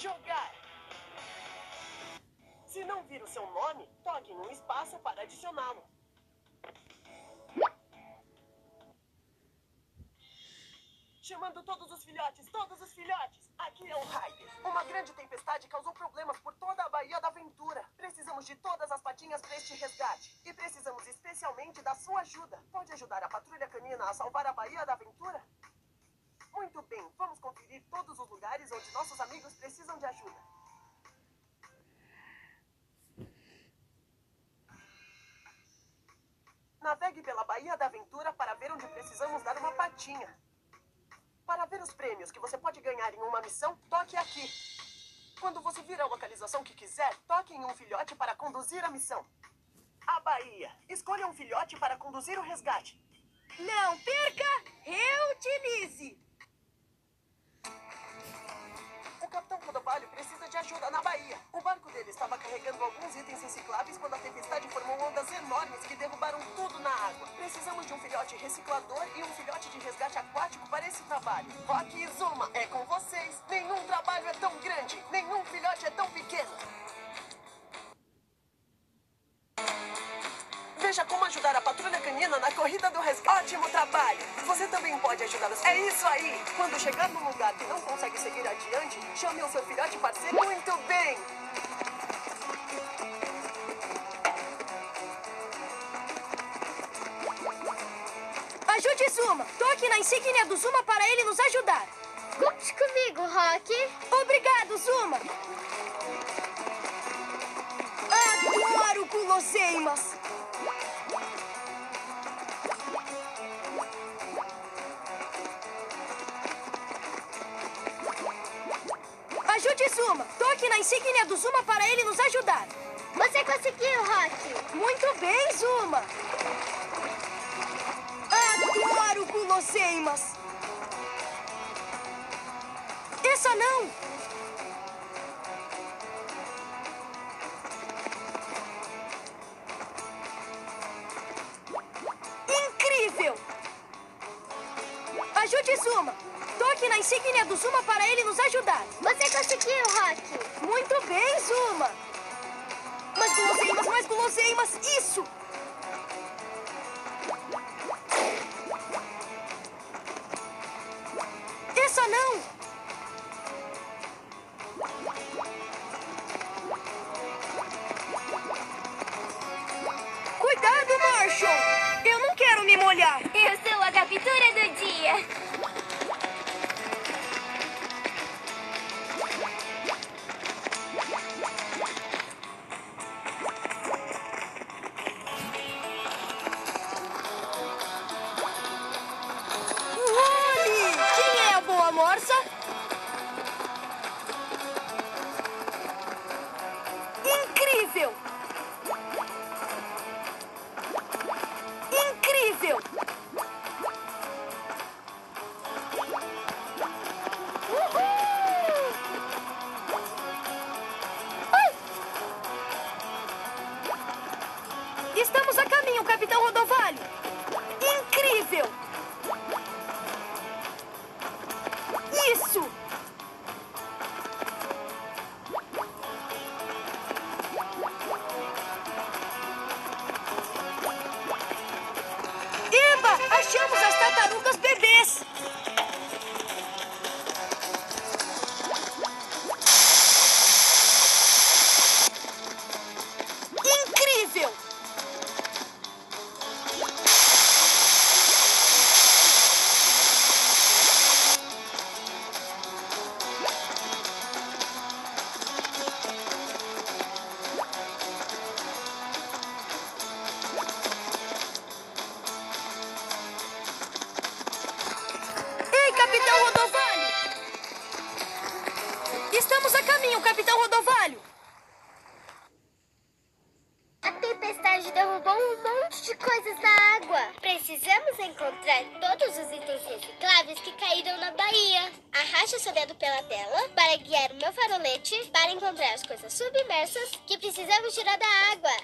Jogar. Se não vir o seu nome, toque em um espaço para adicioná-lo. Chamando todos os filhotes, todos os filhotes. Aqui é o Ryder. Uma grande tempestade causou problemas por toda a Baía da Aventura. Precisamos de todas as patinhas para este resgate. E precisamos especialmente da sua ajuda. Pode ajudar a Patrulha Canina a salvar a Baía da Aventura? Muito bem, vamos conferir todos os lugares onde nossos amigos precisam de ajuda. Navegue pela Baía da Aventura para ver onde precisamos dar uma patinha. Para ver os prêmios que você pode ganhar em uma missão, toque aqui. Quando você vir a localização que quiser, toque em um filhote para conduzir a missão. A Baía. Escolha um filhote para conduzir o resgate. Não perca, reutilize. O Capitão Rodovalho precisa de ajuda na Baía. O barco dele estava carregando alguns itens recicláveis quando a tempestade formou ondas enormes que derrubaram tudo na água. Precisamos de um filhote reciclador e um filhote de resgate aquático para esse trabalho. Rock e Zuma, é com vocês. Nenhum trabalho é tão grande, nenhum filhote é tão pequeno. Veja como ajudar a Patrulha Canina na corrida do resgate. Ótimo trabalho! Você também pode ajudá-los. É isso aí! Quando chegar num lugar que não consegue seguir adiante, chame o seu filhote parceiro. Muito bem! Ajude Zuma. Toque na insígnia do Zuma para ele nos ajudar. Conte comigo, Rock. Obrigado, Zuma. Adoro guloseimas. Ajude Zuma. Toque na insígnia do Zuma para ele nos ajudar. Você conseguiu, Rock. Muito bem, Zuma. Adoro guloseimas. Essa não. Incrível. Ajude Zuma. Toque na insígnia do Zuma para ele nos ajudar. Você conseguiu, Rock. Muito bem, Zuma. Mais guloseimas, mais guloseimas. Isso. Essa não. Cuidado, Marshall. Eu não quero me molhar. Eu sou a captura do dia. Wally! Quem é a boa morsa? Incrível! Incrível! Uhul! Ai! Estamos a caminho, Capitão Rodovalho! Incrível! Isso! Eba! Achamos as tartarugas bebês! Incrível! Ei, Capitão Rodovalho! Estamos a caminho, Capitão Rodovalho! A tempestade derrubou um monte de coisas na água. Precisamos encontrar todos os itens recicláveis que caíram na Baía. Arraste o seu dedo pela tela para guiar o meu farolete para encontrar as coisas submersas que precisamos tirar da água.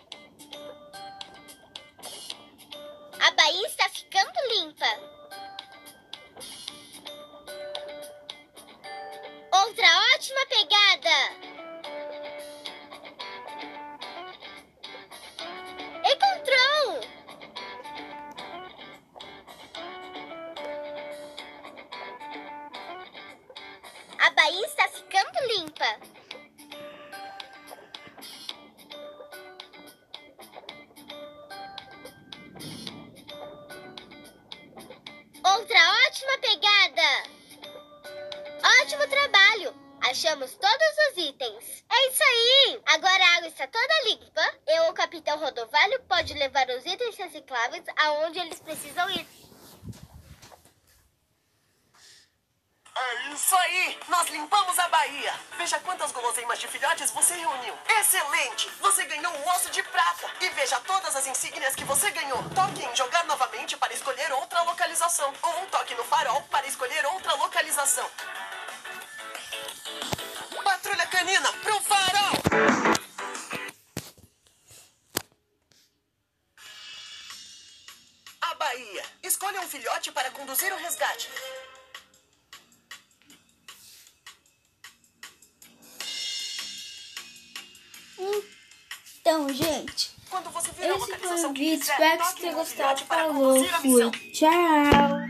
A Baía está ficando limpa. Outra ótima ótima pegada! Encontrou! A baía está ficando limpa. Outra ótima pegada! Ótimo trabalho! Achamos todos os itens. É isso aí! Agora a água está toda limpa. Eu, o Capitão Rodovalho, pode levar os itens recicláveis aonde eles precisam ir. É isso aí! Nós limpamos a baía! Veja quantas guloseimas de filhotes você reuniu! Excelente! Você ganhou um osso de prata! E veja todas as insígnias que você ganhou! Toque em jogar novamente para escolher outra localização. Ou toque no farol para escolher outra localização. Patrulha canina, pro farol! A baía. Escolha um filhote para conduzir o resgate. Então, gente, Quando você vir a esse foi localização o que vídeo. quiser, Espero que toque vocês tenham no filhote gostado. para Falou, conduzir a fui. missão. Tchau.